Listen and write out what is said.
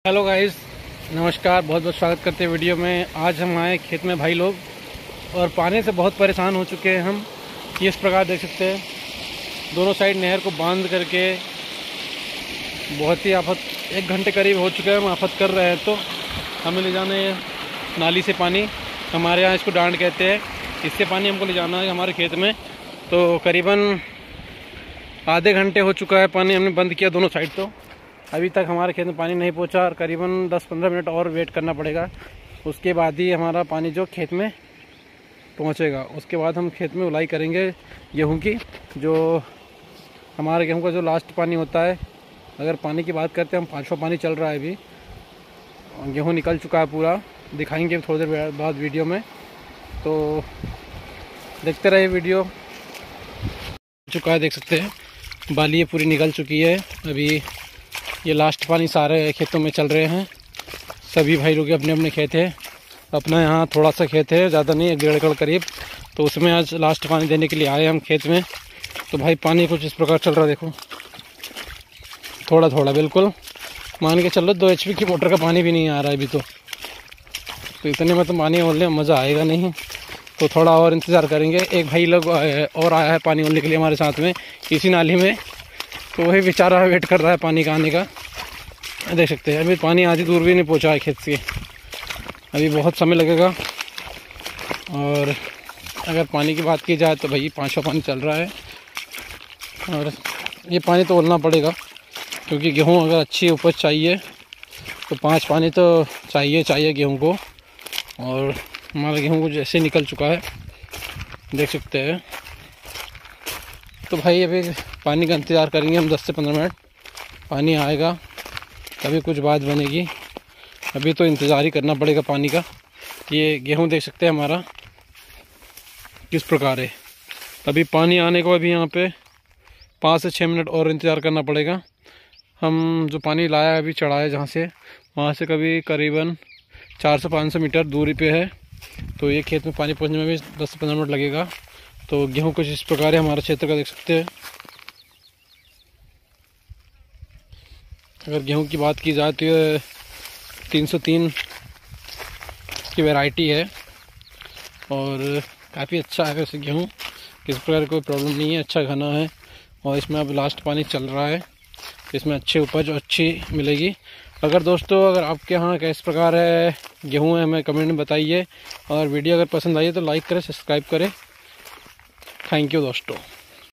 Hello guys, नमस्कार। बहुत बहुत स्वागत करते हैं वीडियो में। आज हम आए खेत में भाई लोग, और पानी से बहुत परेशान हो चुके हैं हम। ये इस प्रकार देख सकते हैं, दोनों साइड नहर को बांध करके बहुत ही आफत, 1 घंटे करीब हो चुके हैं हम आफत कर रहे हैं। तो हमें ले जाना है नाली से पानी, हमारे यहाँ इसको डांड कहते हैं। इससे पानी हमको ले जाना है हमारे खेत में। तो करीबन आधे घंटे हो चुका है, पानी हमने बंद किया दोनों साइड। तो अभी तक हमारे खेत में पानी नहीं पहुंचा, और करीबन 10-15 मिनट और वेट करना पड़ेगा। उसके बाद ही हमारा पानी जो खेत में पहुंचेगा। उसके बाद हम खेत में उलाई करेंगे गेहूं की। जो हमारे गेहूं का जो लास्ट पानी होता है, अगर पानी की बात करते हैं हम, 5वां पानी चल रहा है अभी। गेहूं निकल चुका है पूरा, दिखाएंगे थोड़ी देर बाद वीडियो में। तो देखते रहिए वीडियो। चुका है, देख सकते हैं बाली ये पूरी निकल चुकी है। अभी ये लास्ट पानी सारे खेतों में चल रहे हैं। सभी भाई लोग अपने अपने खेत है। अपना यहाँ थोड़ा सा खेत है, ज़्यादा नहीं, 1-1.5 एकड़ करीब। तो उसमें आज लास्ट पानी देने के लिए आए हम खेत में। तो भाई पानी कुछ इस प्रकार चल रहा है, देखो थोड़ा थोड़ा, बिल्कुल मान के चलो 2 HP की मोटर का पानी भी नहीं आ रहा है अभी। तो इतने में तो पानी ओलने में मज़ा आएगा नहीं। तो थोड़ा और इंतज़ार करेंगे। एक भाई लोग और आया है पानी ओलने के लिए हमारे साथ में, इसी नाली में। तो वही बेचारा वेट कर रहा है पानी का आने का। देख सकते हैं अभी पानी आधी दूर भी नहीं पहुंचा है खेत से, अभी बहुत समय लगेगा। और अगर पानी की बात की जाए तो भाई 5वां पानी चल रहा है, और ये पानी तो ओलना पड़ेगा, क्योंकि गेहूं अगर अच्छी उपज चाहिए तो 5 पानी तो चाहिए गेहूं को। और हमारा गेहूं को जैसे निकल चुका है, देख सकते हैं। तो भाई अभी पानी का इंतज़ार करेंगे हम 10 से 15 मिनट। पानी आएगा तभी कुछ बात बनेगी, अभी तो इंतज़ार ही करना पड़ेगा पानी का। ये गेहूं देख सकते हैं हमारा किस प्रकार है। अभी पानी आने को अभी यहाँ पे 5 से 6 मिनट और इंतज़ार करना पड़ेगा। हम जो पानी लाया है अभी चढ़ाया जहाँ से, वहाँ से कभी करीबन 400-500 मीटर दूरी पे है। तो ये खेत में पानी पहुँचने में भी 10 से 15 मिनट लगेगा। तो गेहूं कुछ इस प्रकार है हमारे क्षेत्र का, देख सकते हैं। अगर गेहूं की बात की जाए तो ये 303 की वैरायटी है, और काफ़ी अच्छा है वैसे गेहूं। किसी प्रकार कोई प्रॉब्लम नहीं है, अच्छा घना है। और इसमें अब लास्ट पानी चल रहा है, इसमें अच्छी उपज अच्छी मिलेगी। अगर आपके यहाँ किस प्रकार है गेहूँ है, हमें कमेंट में बताइए। और वीडियो अगर पसंद आई है तो लाइक करें, सब्सक्राइब करें। थैंक यू दोस्तों।